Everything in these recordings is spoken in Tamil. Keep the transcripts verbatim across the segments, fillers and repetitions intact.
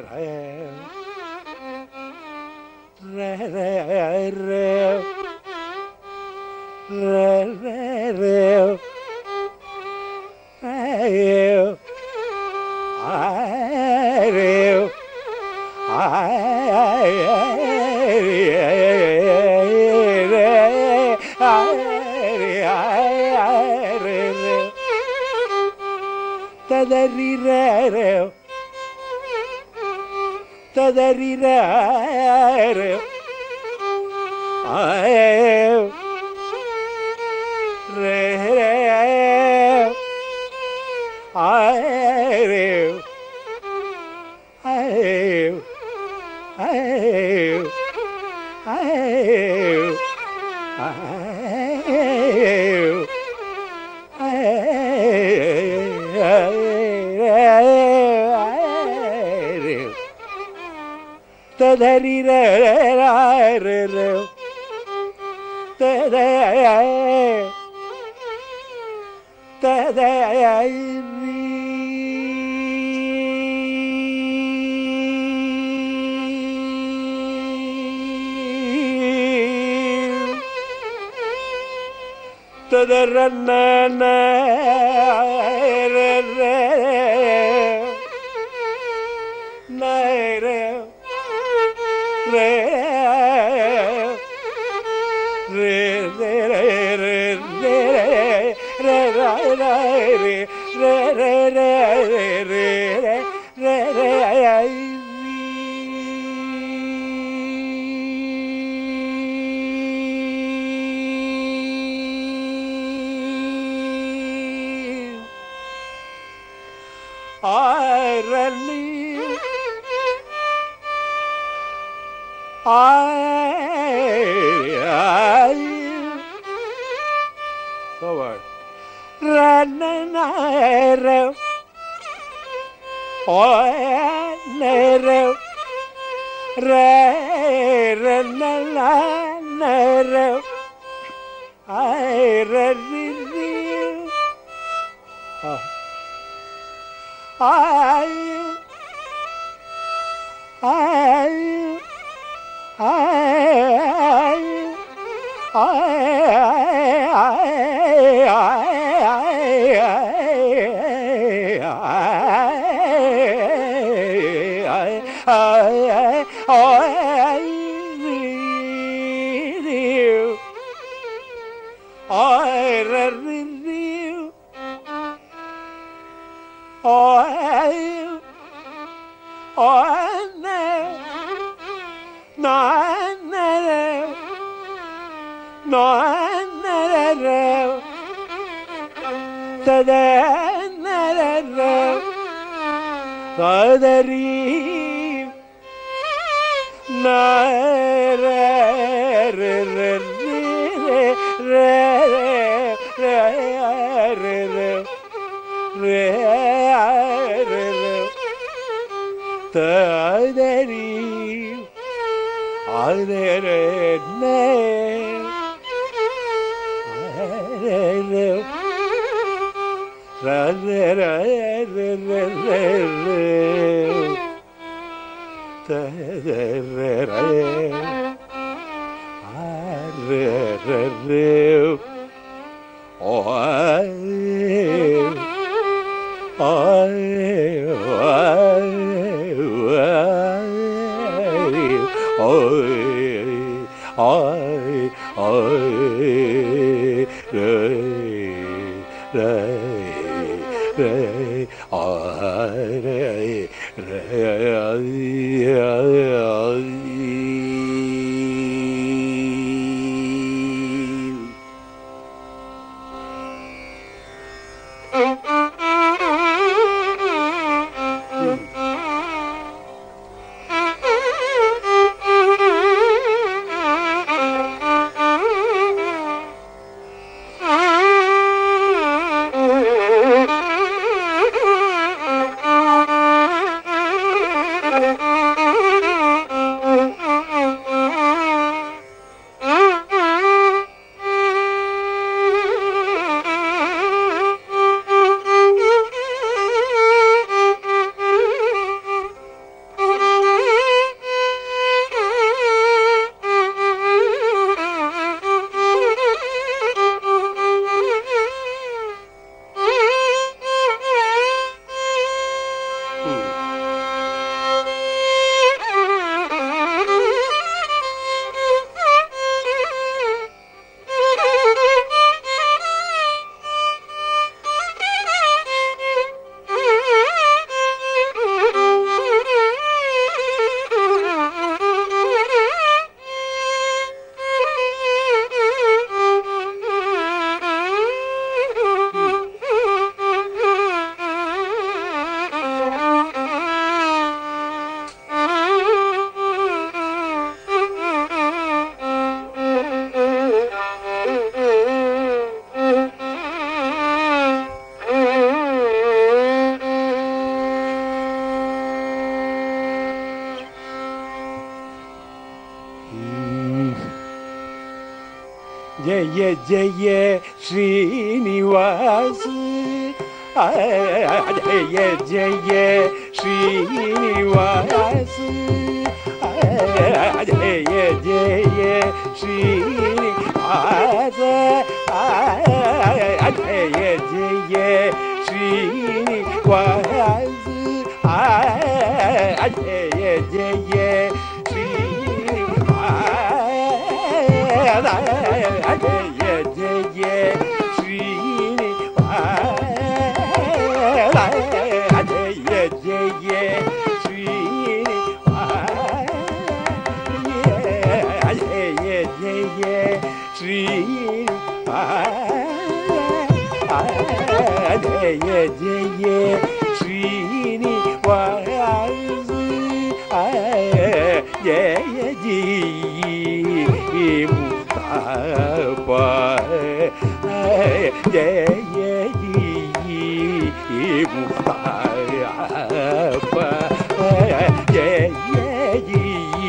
Tadari Tadari I Tadari Tadari Tadari I rally I forward run nare oh nare re run nare I rally I I I Tadari Jaya Jaya Srinivasa Jaya Jaya Srinivasa Jaya Jaya Srinivasa Jaya Jaya Srinivasa Jaya Jaya Srinivasa Jaya Jaya Srinivasa Jaya Jaya Srinivasa Jaya Jaya Srinivasa Jaya Jaya Srinivasa ஜெய ஜி முக்தப்பா ஜெய ஜி முக்தப்பா ஜெய ஜி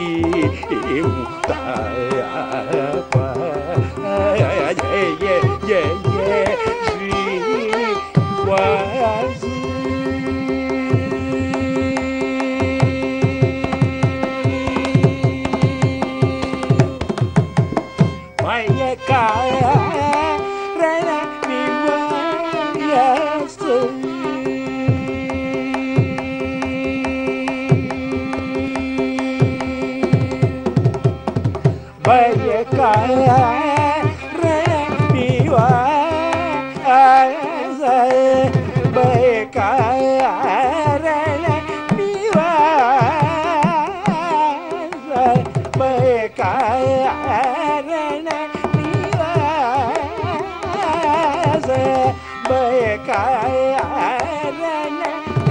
முக்தப்பா ஜெய ஜெய ஸ்ரீனிவாச காரண நிவாயச பய காரண நிவாயச பய காரண நிவாயச பய காரண பய காரண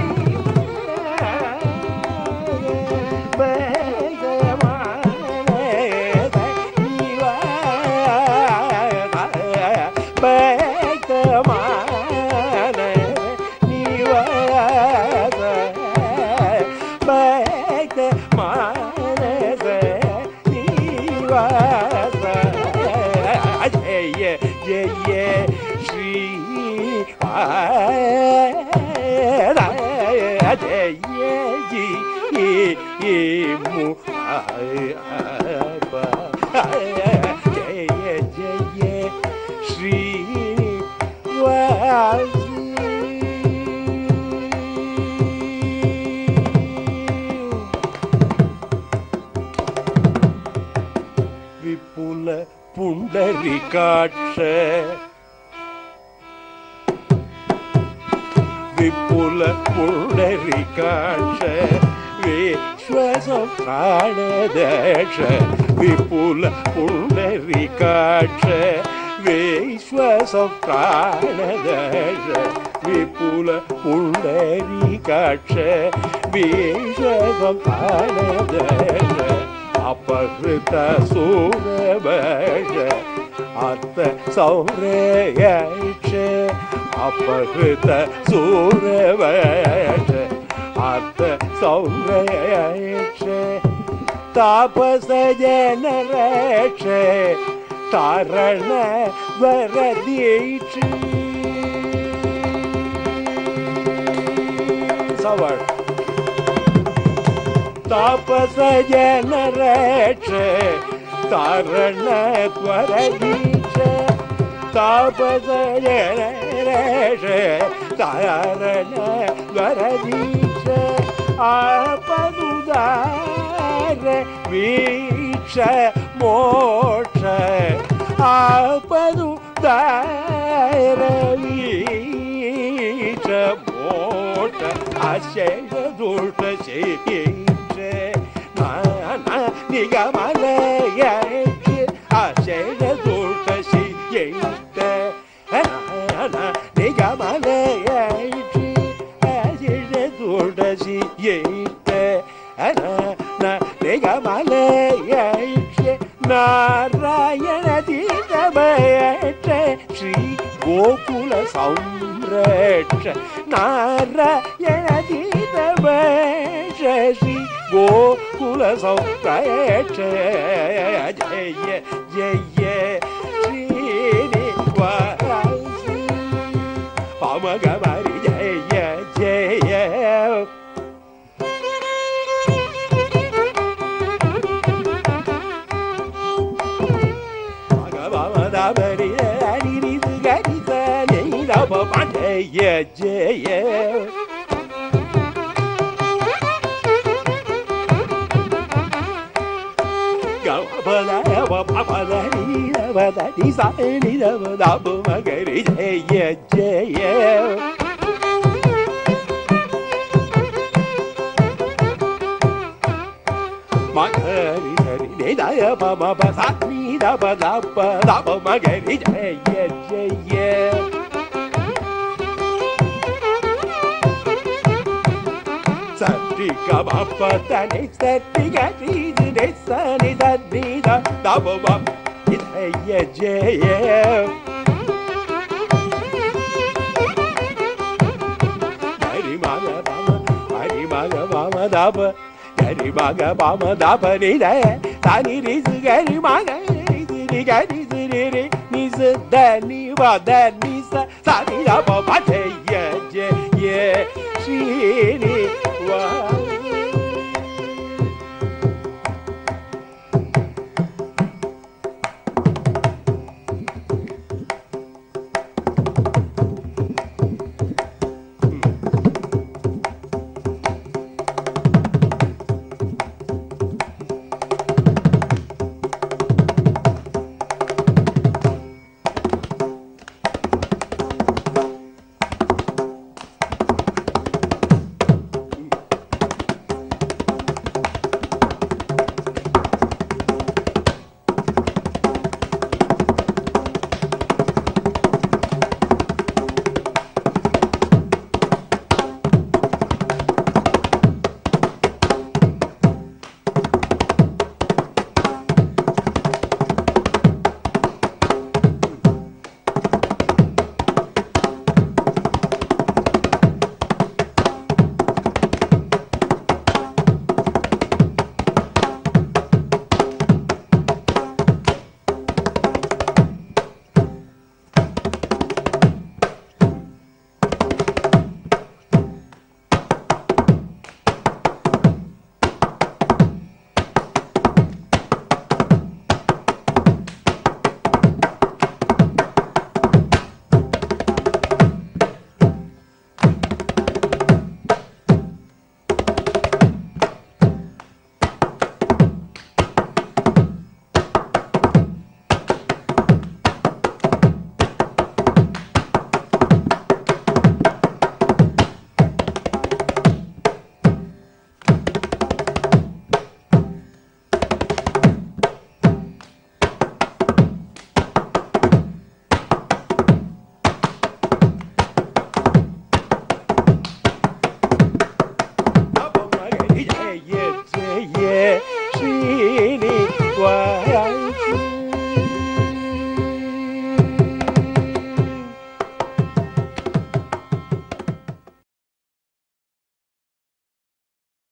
विपुल पुंडरीकाक्ष विपुल पुंडरीकाक्ष विश्वसंप्राणदक्ष विपुल पुंडरीकाक्ष विश्वसंप्राणदक्ष विपुल पुंडरीकाक्ष विश्वसंप्राणदक्ष अपहृत सूरभक्ष अर्थ सौरयक्ष अपहृत सूरभक्ष अर्थ सौरयक्ष तापस जनरक्ष तारण वरदीक्ष सवर्ण तापस जनरक्ष तारण वरदीक्ष तापस जनरक्ष तारण वरदीक्ष आपदुदार वीक्ष मोक्ष आपदुदार वीक्ष मोक्ष अशेष दुष्ट शेष नाना निगमलयक्ष अशेष दुष्ट शेष नाना निगमलयक्ष अशेष दुष्ट शेष नाना निगमलयक्ष नारायण तीर्थभयक्ष श्री गोकुल संरक्ष नारायण तीर्थभयक्ष श्री गोकुल संरक्ष जय जय Shri pa jaya jaya. Ga pa da pa pa pa da ni da pa da ni sa ni da pa da pa ma ga ri jaya jaya. Ma ga ri ri ni da ya pa ma pa sa ni da pa da pa da pa ma ga ri jaya jaya. Sa ri ga pa pa da ni sa ri ga ri ni sa ni da ni da da pa ma jaya jaya. Hari ma ga pa ma hari ma ga pa ma da pa Gari ma ga pa ma da pa ni da sa ni ri sa gari ma ga ri sa ni ga ri sa ni ri ni sa da ni pa da ni sa sa ni da pa pa jaya jaya. Shri ni